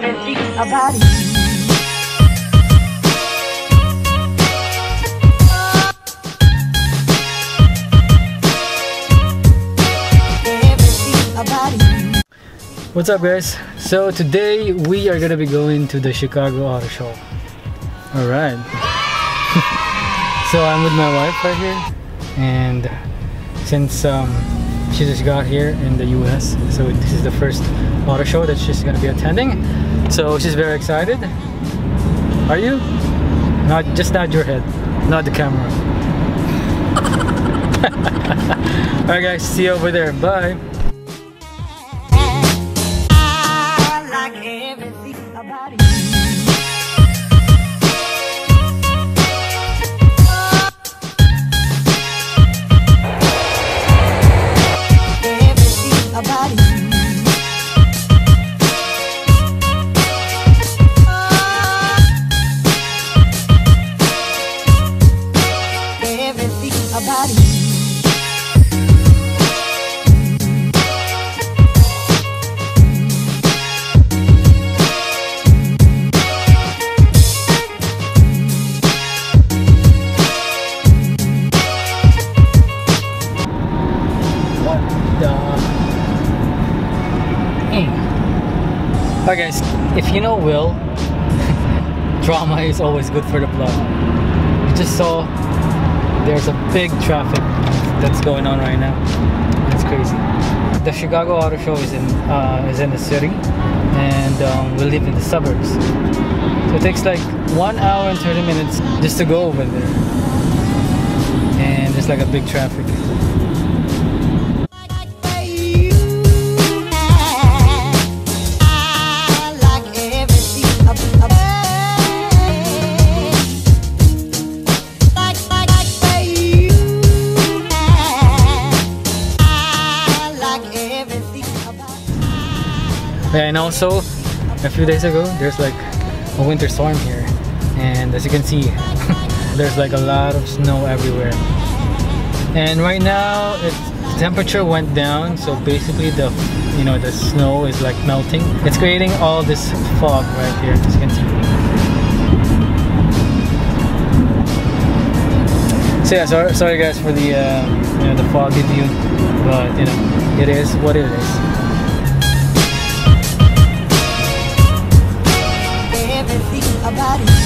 everything about you. What's up, guys? So today we are gonna be going to the Chicago Auto Show. Alright. So I'm with my wife right here, and since she just got here in the US, so this is the first auto show that she's gonna be attending. So she's very excited. Are you? Just nod your head, not the camera. Alright guys, see you over there. Bye. Alright guys, if you know Will, drama is always good for the plot. You just saw there's a big traffic that's going on right now. It's crazy. The Chicago Auto Show is in the city, and we live in the suburbs. So it takes like 1 hour and 30 minutes just to go over there. And there's like a big traffic. And also, a few days ago, there's like a winter storm here, and as you can see, there's like a lot of snow everywhere. And right now, the temperature went down, so basically the snow is like melting. It's creating all this fog right here, as you can see. So yeah, sorry guys for the the foggy view, but it is what it is. About it.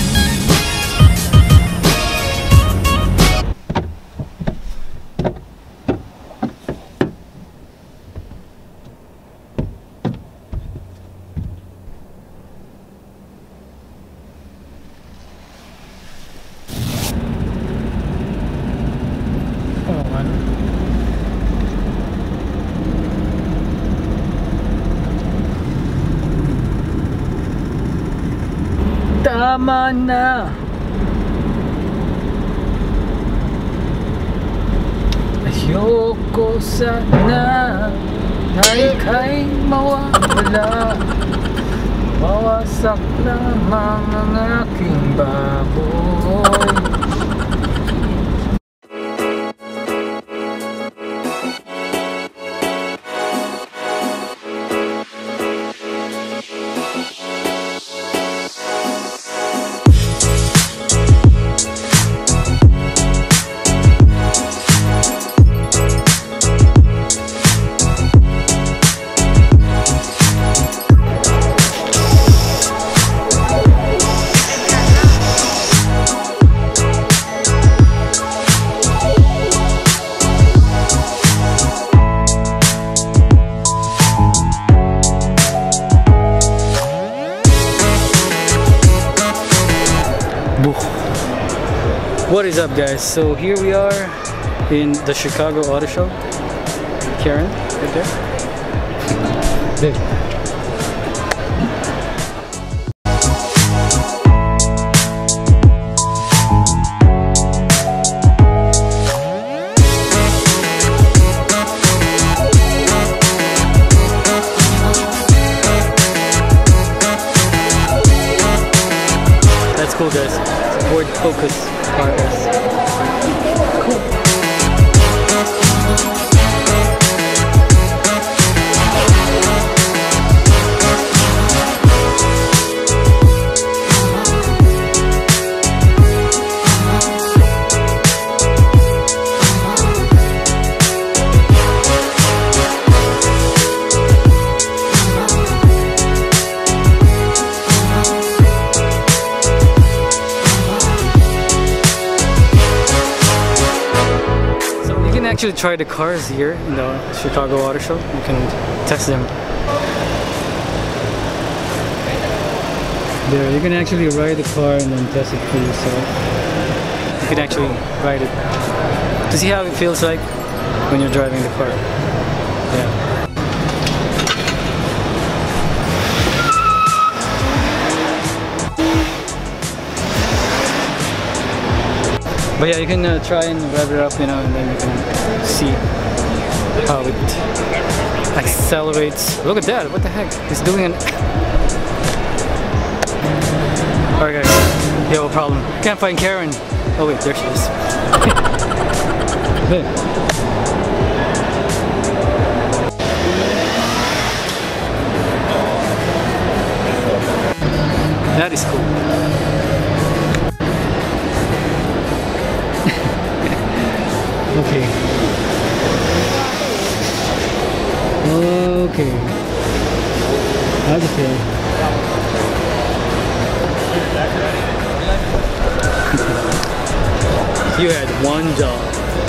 Tama na. Ayoko sana na ika'y mawawala. Mawasak lamang ang aking baboy. What is up, guys? So here we are in the Chicago Auto Show. Karen, right there. There. That's cool, guys. Ford Focus RS. Cool. actually try the cars here in the Chicago Auto Show. You can test them. There, you can actually ride the car and then test it for yourself. You can actually ride it to see how it feels like when you're driving the car. Yeah. But yeah, you can try and rev it up, you know, and then you can see how it accelerates. Look at that! What the heck? It's doing an. Alright guys, yo, problem. Can't find Karen. Oh wait, there she is. That is cool. Okay. Okay. How's it feel? You had one job.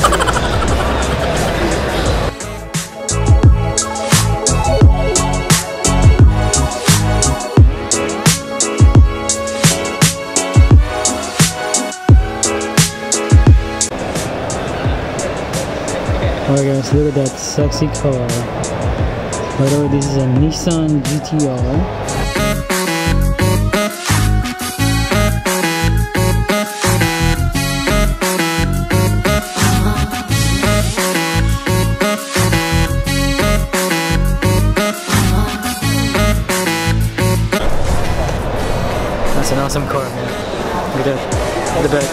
Alright guys, look at that sexy car. By the way, this is a Nissan GT-R. That's an awesome car, man. Look at that. The back.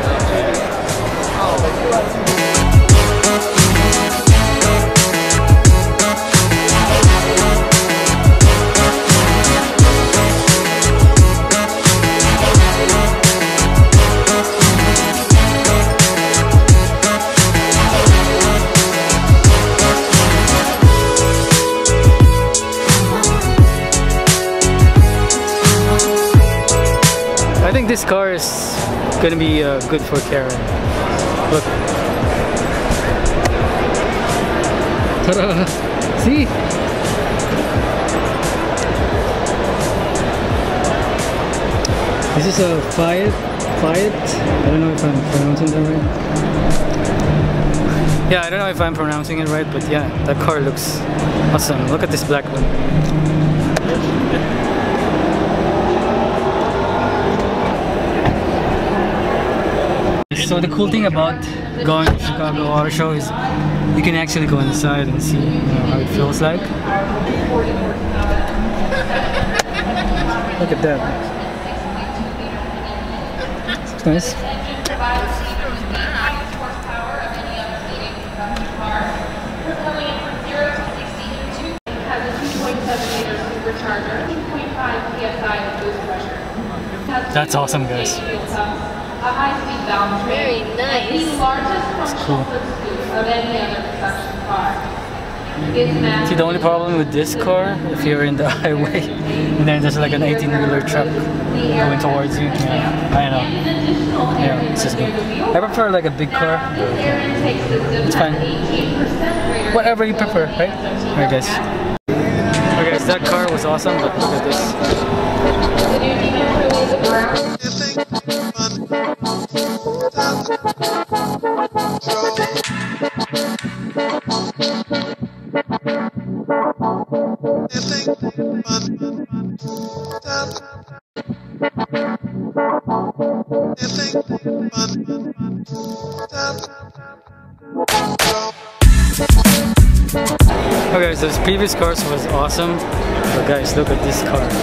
I think this car is gonna be good for Karen. Look. Ta-da! See? This is a Fiat. I don't know if I'm pronouncing that right. Yeah, I don't know if I'm pronouncing it right, but yeah, that car looks awesome. Look at this black one. So the cool thing about going to Chicago Auto Show is you can actually go inside and see, you know, how it feels like. Look at that. It's nice. That's awesome, guys. Very nice. That's cool. See, the only problem with this car, if you're in the highway and then there's like an 18-wheeler truck going towards you, yeah, I know. Yeah, it's just good. I prefer like a big car. It's fine. Whatever you prefer, right? Alright guys. Okay, guys, that car was awesome, but look at this. Okay, so this previous cars was awesome, but guys, look at this car.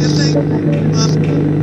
thing.